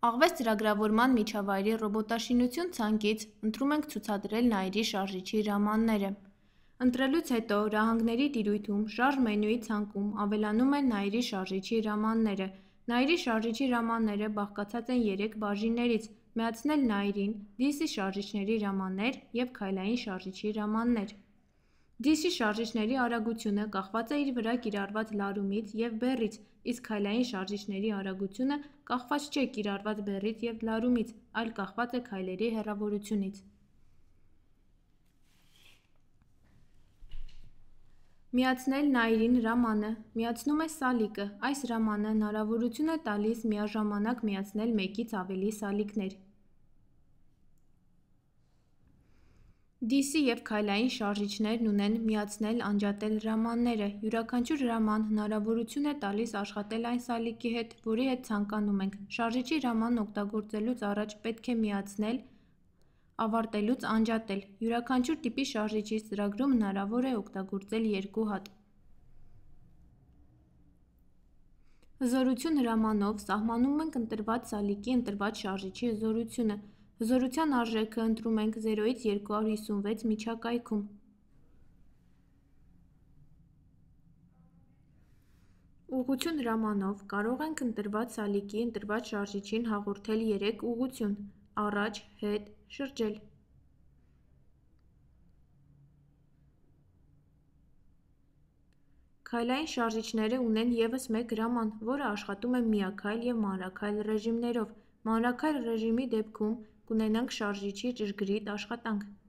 Աղվես ծրագրավորման միջավայրի ռոբոտաշինություն ցանկից ընտրում ենք ցուցադրել նայրի շարժիչի հրամանները։ Ընտրելուց հետո ռահանգների տիրույթում շարժ մենյուի ցանկում ավելանում են նայրի շարժիչի հրամանները։ Նայրի շարժիչի հրամանները բաղկացած են 3 բաժիններից՝ միացնել նայրին, DC շարժիչների հրամաններ և քայլային շարժիչի հրամաններ։ DC շարժիչների արագությունը կախված է իր վրա կիրառված լարումից և բեռից, իսկ քայլային շարժիչների արագությունը կախված չէ կիրառված բեռից և լարումից, այլ կախված է քայլերի հեռավորությունից։ Միացնել նայրին հրամանը միացնում է սալիկը։ Այս հրամանը հնարավորություն է տալիս միաժամանակ միացնել մեկից ավելի սալիկներ։ DC և քայլային շարժիչներն ունեն միացնել-անջատել հրամանները։ Յուրաքանչյուր հրաման հնարավորություն է տալիս աշխատել այն սալիկի հետ, որի հետ ցանկանում ենք։ Շարժիչի հրամանն օգտագործելուց առաջ պետք է միացնել, ավարտելուց անջատել։ Յուրաքանչյուր տիպի շարժիչից ծրագրում հնարավոր է օգտագործել 2 հատ։ Հզորություն հրամանով սահմանում ենք ընտրված սալիկի ընտրված շարժիչի հզորությունը։ Հզորության արժեքը ընտրում ենք 0-ից 256 միջակայքում։ Ուղղություն հրամանով կարող ենք ընտրված սալիկի ընտրված շարժիչին հաղորդել 3 ուղղություն՝ առաջ, հետ, շրջել։ Քայլային շարժիչները ունեն ևս մեկ հրաման, որը աշխատում է միաքայլ և մանրաքայլ ռեժիմներով։ Մանրաքայլ ռեժիմի դեպքում կունենանք շարժիչի ճշգրիտ աշխատանք։